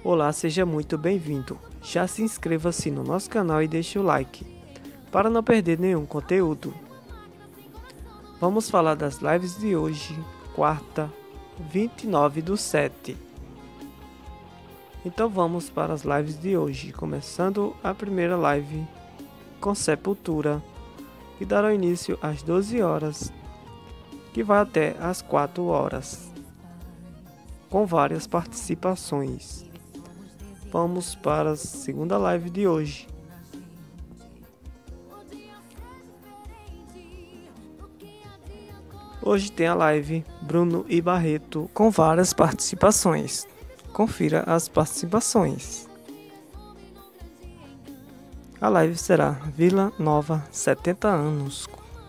Olá, seja muito bem-vindo. Já se inscreva-se no nosso canal e deixe o like, para não perder nenhum conteúdo. Vamos falar das lives de hoje, quarta, 29/7. Então vamos para as lives de hoje, começando a primeira live com Sepultura, que dará início às 12 horas, que vai até às 4 horas, com várias participações. Vamos para a segunda live de hoje. Hoje tem a live Bruno e Barreto com várias participações. Confira as participações. A live será Vila Nova 70 anos,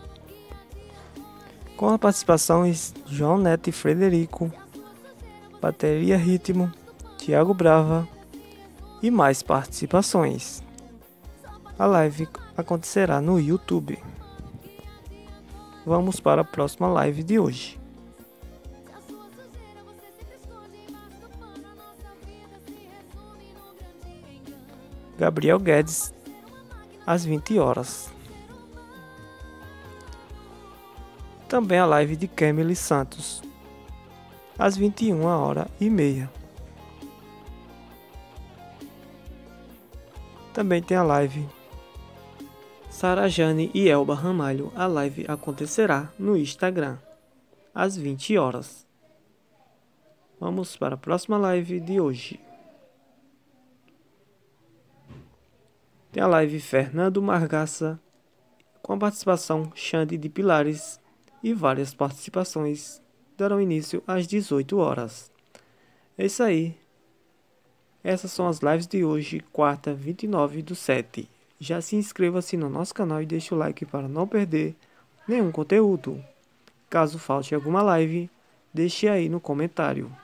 com as participações João Neto e Frederico, bateria ritmo, Thiago Brava e mais participações. A live acontecerá no YouTube. Vamos para a próxima live de hoje. Gabriel Guedes, às 20 horas. Também a live de Kemily Santos, às 21h30. Também tem a live Sara Jane e Elba Ramalho. A live acontecerá no Instagram, às 20 horas. Vamos para a próxima live de hoje. Tem a live Fernando Margaça, com a participação Xande de Pilares e várias participações. Darão início às 18 horas. É isso aí. Essas são as lives de hoje, quarta, 29/7. Já se inscreva-se no nosso canal e deixe o like para não perder nenhum conteúdo. Caso falte alguma live, deixe aí no comentário.